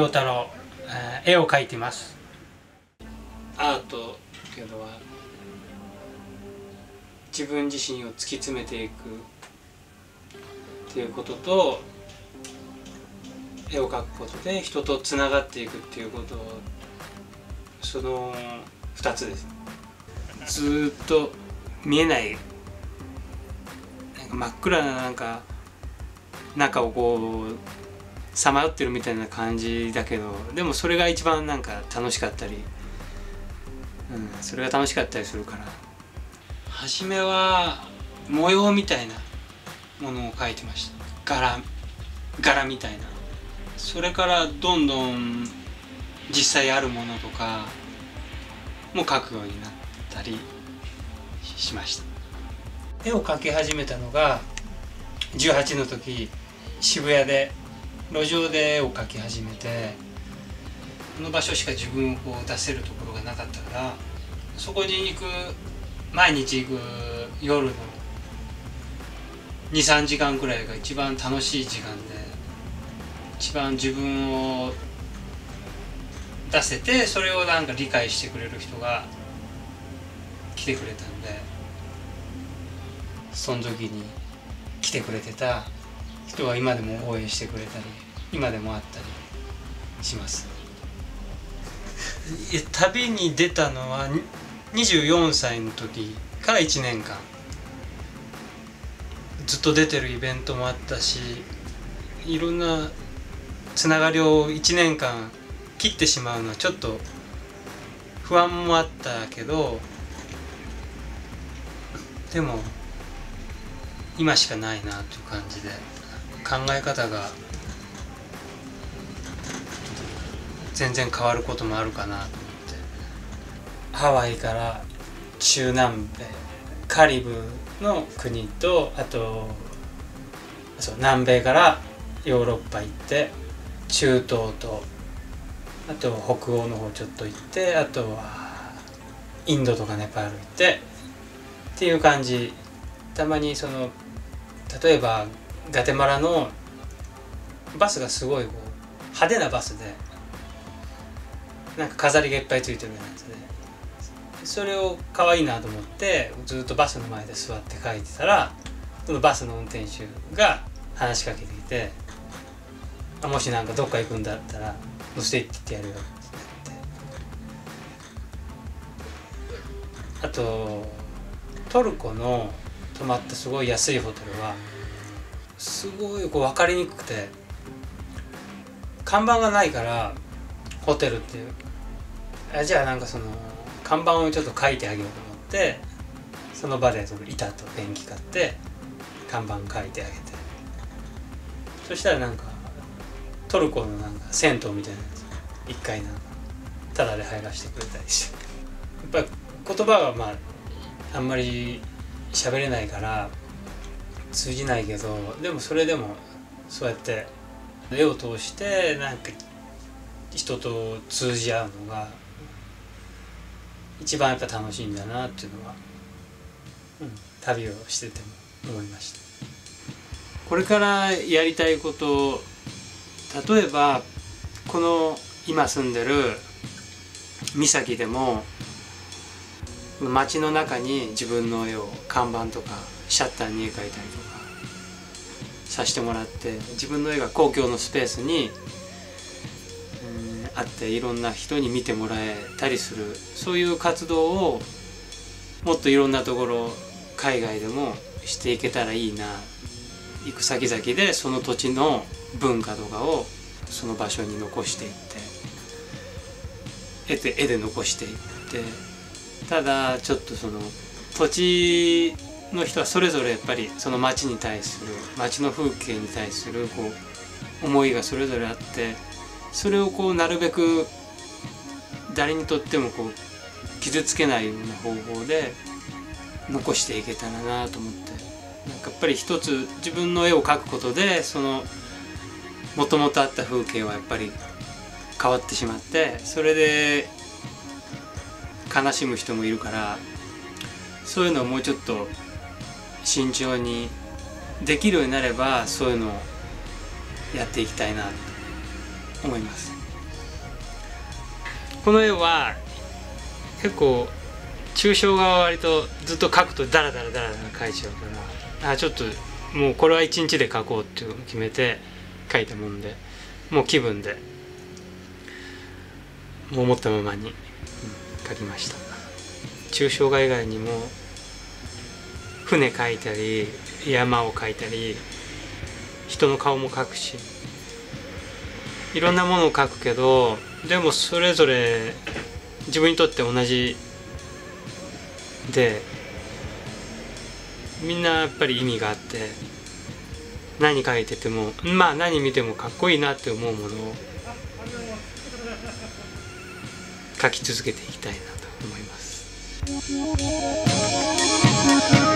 陽太郎、絵を描いています。アートっていうのは自分自身を突き詰めていくっていうことと、絵を描くことで人とつながっていくっていうこと、その2つです。ずっと見えないなんか真っ暗な中をこうさまよってるみたいな感じだけど、でもそれが一番なんか楽しかったり、それが楽しかったりするから、初めは模様みたいなものを描いてました。柄みたいな。それからどんどん実際あるものとかも描くようになったりしました。絵を描き始めたのが18の時、渋谷で路上で絵を描き始めて、この場所しか自分をこう出せるところがなかったから、そこに毎日行く夜の 2,3 時間くらいが一番楽しい時間で、一番自分を出せて、それをなんか理解してくれる人が来てくれたんで、その時に来てくれてた人は今でも応援してくれたり、今でもあったりします。旅に出たのは24歳の時から1年間ずっと出てるイベントもあったし、いろんなつながりを1年間切ってしまうのはちょっと不安もあったけど、でも今しかないなという感じで、考え方が全然変わることもあるかなと思って、ハワイから中南米カリブの国と、あと南米からヨーロッパ行って、中東とあと北欧の方ちょっと行って、あとはインドとかネパール行ってっていう感じ。たまに例えばガテマラのバスがすごいこう派手なバスで、なんか飾りがいっぱいついてるやつで、それを可愛いなと思ってずっとバスの前で座って書いてたら、そのバスの運転手が話しかけてきて、もしなんかどっか行くんだったら乗せて行ってやるよって言って。あとトルコの泊まったすごい安いホテルはすごいこう分かりにくくて、看板がないからホテルっていう、じゃあなんか看板をちょっと書いてあげようと思って、その場で板とペンキ買って看板書いてあげて、そしたらなんかトルコのなんか銭湯みたいなやつ1回なんかタダで入らせてくれたりして、やっぱり言葉はあんまり喋れないから通じないけど、でもそれでもそうやって絵を通してなんか人と通じ合うのが一番やっぱ楽しいんだなっていうのは、旅をしてても思いました。これからやりたいこと、例えばこの今住んでる三崎でも街の中に自分の絵を看板とかシャッターに絵描いたりとかさせてもらって、自分の絵が公共のスペースにあって、いろんな人に見てもらえたりする、そういう活動をもっといろんなところ海外でもしていけたらいいな。行く先々でその土地の文化とかをその場所に残していって、絵で残していって、ただちょっと土地の人はそれぞれやっぱりその街に対する、街の風景に対する思いがそれぞれあって、それをなるべく誰にとっても傷つけないような方法で残していけたらなと思って、なんかやっぱり一つ自分の絵を描くことでもともとあった風景はやっぱり変わってしまって、それで悲しむ人もいるから、そういうのをもうちょっと慎重にできるようになれば、そういうのをやっていきたいなと思います。 この絵は結構抽象画は割とずっと描くとダラダラ描いちゃうから、ちょっともうこれは一日で描こうっていうのを決めて描いたもんで、もう気分でもう思ったままに描きました。抽象画以外にも船描いたり山を描いたり人の顔も描くし、いろんなものを描くけど、でもそれぞれ自分にとって同じで、みんなやっぱり意味があって、何描いててもまあ何見てもかっこいいなって思うものを描き続けていきたいなと思います。